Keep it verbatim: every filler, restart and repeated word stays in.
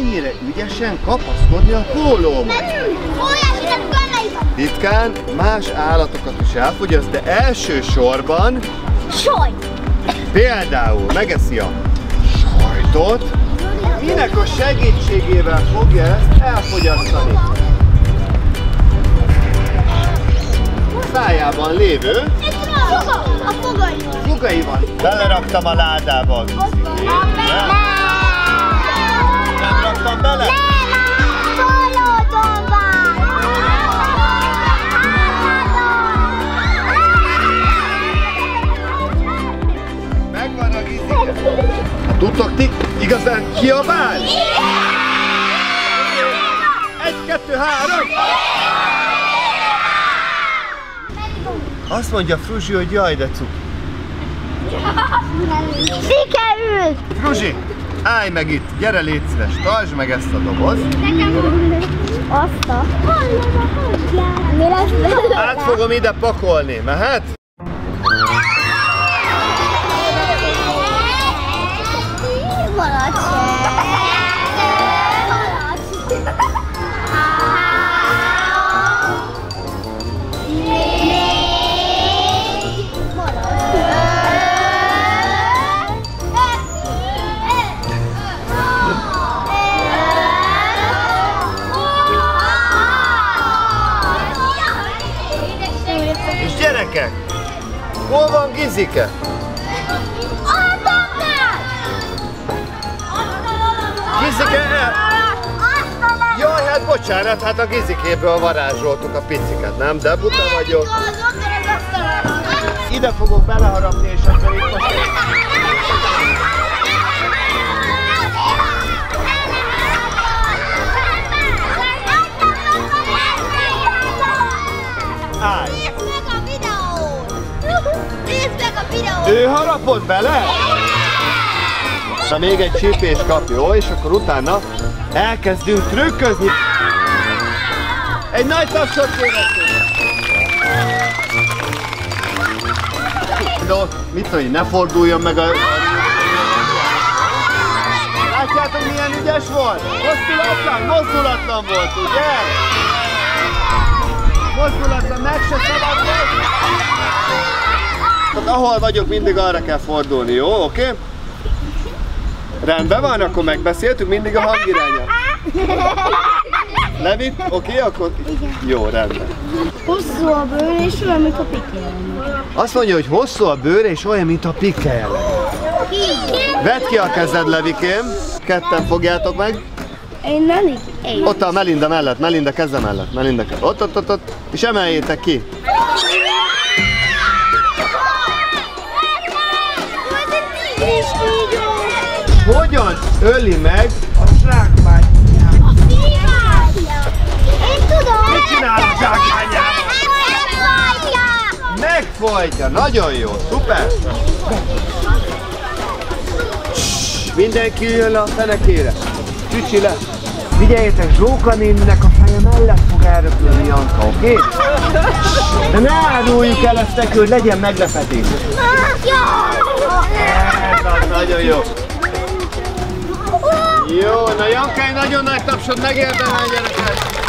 ennyire ügyesen kapaszkodni a pólóba? Titkán más állatokat is elfogyaszt, de elsősorban Sajt! például megeszi a sajtot, minek a segítségével fogja ezt elfogyasztani. Szájában lévő A fogaival. fogaival. Beleraktam a ládába a gizikét. Nem raktam bele? Megvan a gizike. Tudtok ti igazán kiabálni? Egy, kettő, három! Azt mondja Fruzsi, hogy jaj, de cuki. Sikerült! Fruzsi, állj meg itt, gyere légy szíves, tartsd meg ezt a dobozt. Azt a... Mi lesz belőle? Át fogom ide pakolni, mehet? És gyerekek, hol van Gizike? Gizike el... Jaj, hát bocsánat, hát a Gizikéből varázsoltuk a piciket, nem? De buta vagyok. Ide fogok beleharapni, és akkor itt most... Állj! Nézd meg a videót! Nézd meg a videót! Ő harapott bele? Na még egy csípés kap, jó? És akkor utána elkezdünk trükközni. Egy nagy tapsot kérhetünk! No, mit tudom én, ne forduljon meg a... Látjátok, milyen ügyes volt? Mozdulatlan, mozdulatlan volt, ugye? Mozdulatlan, meg se szabad volt. Tehát ahol vagyok, mindig arra kell fordulni, jó? Oké? Okay? Rendben van, akkor megbeszéltük mindig a hangirányát. Levi? Oké, okay, akkor... Igen. Jó, rendben. Hosszú a bőr és olyan, mint a pikél. Azt mondja, hogy hosszú a bőr és olyan, mint a pikél. Vedd ki a kezed, Levikém. Ketten fogjátok meg. Én nem így. Ott a Melinda mellett, Melinda keze mellett. Melinda keze. Ott, ott, ott, ott. És emeljétek ki. Hogyan öli meg a zsákmányját? A szívás! Én tudom! Mit csinál a zsákmányjával? Megfojtja! Nagyon jó, szuper! Mindenki üljön le a fenekére! Csücsi le! Figyeljétek, Zsóka néninek a feje mellett fog elröpülni Janka, oké? Okay? De ne áruljuk el ezt neki, hogy legyen meglepetés! Ez az, nagyon jó! Jó, na Janka, egy nagyon nagy tapsot megérdemel, gyerekek!